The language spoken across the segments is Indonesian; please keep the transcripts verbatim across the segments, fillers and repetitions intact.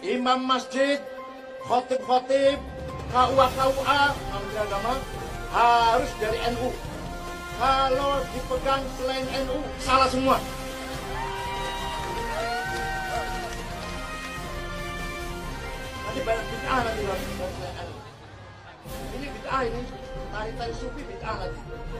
imam masjid, khotib-khotib, K U A K U A, Menteri Agama harus dari N U. Kalau dipegang selain N U, salah semua. Nanti banyak bid'ah nanti kalau selain N U. Ini bid'ah ini, tari-tari sufi bid'ah nanti.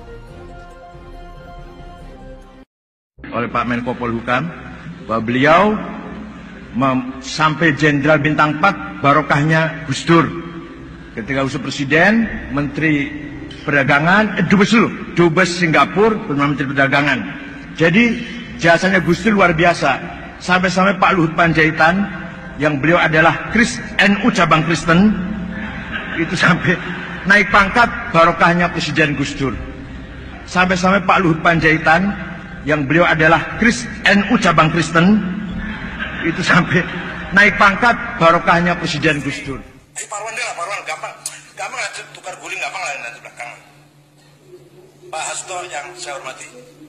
Oleh Pak Menko Polhukam, bahwa beliau sampai Jenderal Bintang empat barokahnya Gus Dur. Ketika usul Presiden, Menteri Perdagangan, eh, Dubes dulu, Dubes Singapura, Menteri Perdagangan. Jadi jasanya Gus Dur luar biasa. Sampai-sampai Pak Luhut Panjaitan, yang beliau adalah Krist, N U cabang Kristen, itu sampai naik pangkat barokahnya Presiden Gus Dur. Sampai-sampai Pak Luhut Panjaitan, yang beliau adalah Krist, N U cabang Kristen, itu sampai naik pangkat barokahnya Presiden Gus Dur. Eh Parwan deh lah, Parwan gampang, gampang nanti tukar guling gampang lah nanti belakang. Pak Hasto yang saya hormati,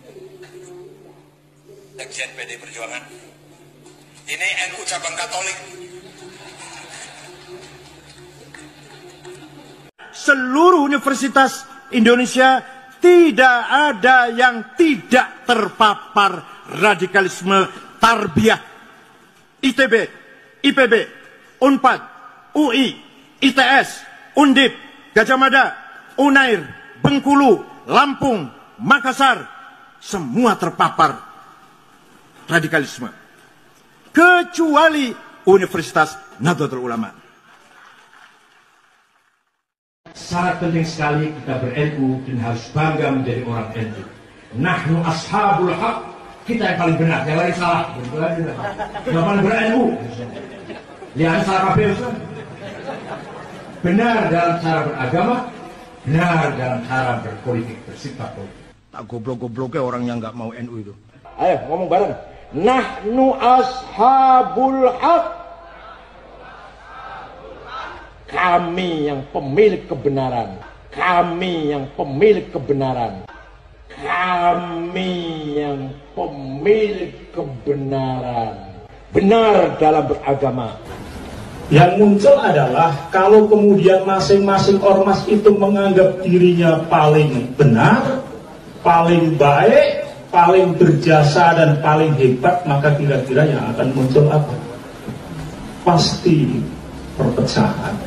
Sekjen P D I Perjuangan, ini N U cabang Katolik. Seluruh universitas Indonesia tidak ada yang tidak terpapar radikalisme tarbiyah. I T B, I P B, Unpad, U I, I T S, Undip, Gajah Mada, Unair, Bengkulu, Lampung, Makassar, semua terpapar radikalisme. Kecuali Universitas Nahdlatul Ulama. Sangat penting sekali kita ber-N U dan harus bangga menjadi orang N U. Nahnu ashabul haq, kita yang paling benar, yang lain salah. Yang paling ber-N U. Lihat salah kabeh. Benar dalam cara beragama, benar dalam cara berpolitik, bersikap politik. Tak goblok-gobloknya orang yang nggak mau N U itu. Ayo ngomong bareng. Nahnu ashabul haq. Kami yang pemilik kebenaran. Kami yang pemilik kebenaran. Kami yang pemilik kebenaran. Benar dalam beragama. Yang muncul adalah kalau kemudian masing-masing ormas itu menganggap dirinya paling benar, paling baik, paling berjasa dan paling hebat, maka kira-kira yang akan muncul apa? Pasti perpecahan.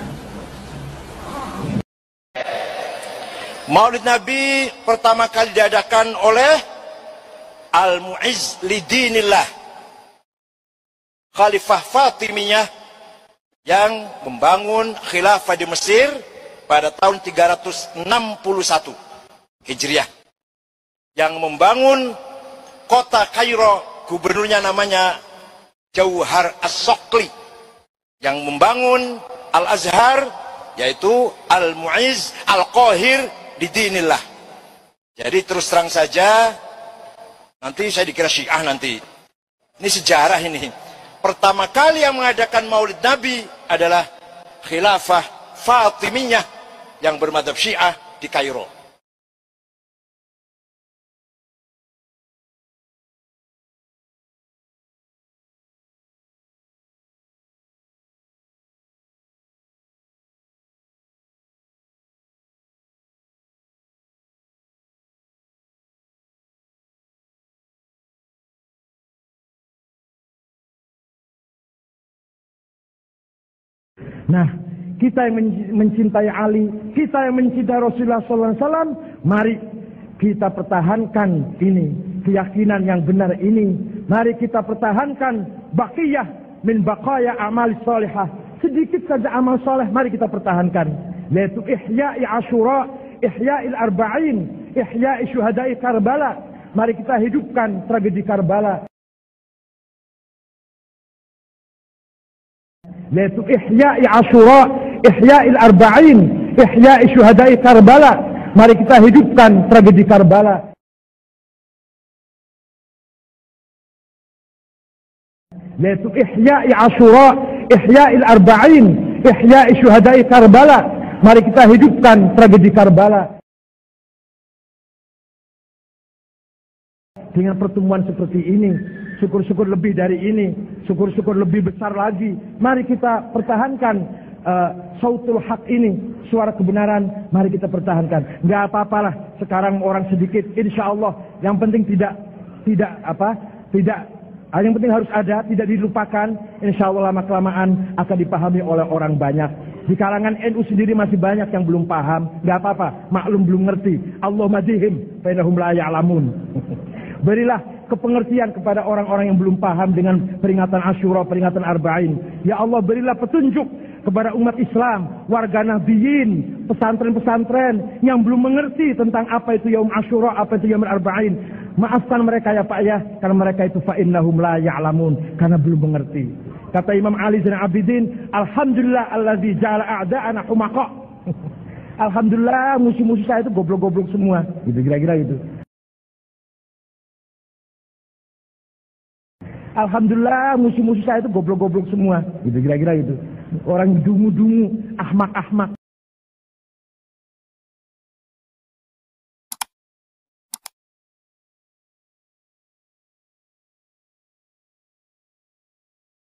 Maulid Nabi pertama kali diadakan oleh Al-Mu'izz Lidinillah, Khalifah Fatimiyah, yang membangun khilafah di Mesir pada tahun tiga ratus enam puluh satu Hijriah, yang membangun kota Kairo, gubernurnya namanya Jauhar As-Sokli, yang membangun Al-Azhar yaitu Al-Mu'izz Al-Qahir Lidinillah. Jadi terus terang saja, nanti saya dikira Syiah nanti. Ini sejarah ini. Pertama kali yang mengadakan Maulid Nabi adalah Khilafah Fatimiyah yang bermadzhab Syiah di Kairo. Nah, kita yang mencintai Ali, kita yang mencintai Rasulullah sallallahu alaihi wasallam, mari kita pertahankan ini, keyakinan yang benar ini. Mari kita pertahankan baqiyah min baqaya amal salihah. Sedikit saja amal saleh, mari kita pertahankan. Yaitu ihya'i Asyura, ihya'il arba'in, ihya'i syuhada'i Karbala. Mari kita hidupkan tragedi Karbala. Yaitu ihya'i Asyura, ihya'il arba'in, ihya'i syuhada'i Karbala. Mari kita hidupkan tragedi Karbala. Yaitu ihya'i Asyura, ihya'il arba'in, ihya'i syuhada'i Karbala. Mari kita hidupkan tragedi Karbala. Dengan pertemuan seperti ini, syukur-syukur lebih dari ini, syukur-syukur lebih besar lagi. Mari kita pertahankan uh, sautul haq ini, suara kebenaran, mari kita pertahankan. Nggak apa-apalah sekarang orang sedikit, insya Allah. Yang penting tidak tidak apa tidak yang penting harus ada, tidak dilupakan. Insya Allah lama kelamaan akan dipahami oleh orang banyak. Di kalangan N U sendiri masih banyak yang belum paham. Nggak apa-apa, maklum belum ngerti. Allah madihim fa innahum la ya'lamun. Berilah kepengertian kepada orang-orang yang belum paham dengan peringatan Asyura, peringatan Arba'in. Ya Allah, berilah petunjuk kepada umat Islam, warga Nabiyin, pesantren-pesantren yang belum mengerti tentang apa itu Yaum Asyura, apa itu Yaum Arba'in. Maafkan mereka ya Pak ya, karena mereka itu fa innahum la ya'lamun, karena belum mengerti. Kata Imam Ali Zainal Abidin, alhamdulillah allazi ja'ala a'da'ana humaqa. Alhamdulillah musuh-musuh saya itu goblok-goblok semua. Gitu kira-kira gitu. Alhamdulillah musuh-musuh saya itu goblok-goblok semua. Gitu kira-kira gitu. Orang dungu-dungu, ahmak-ahmak.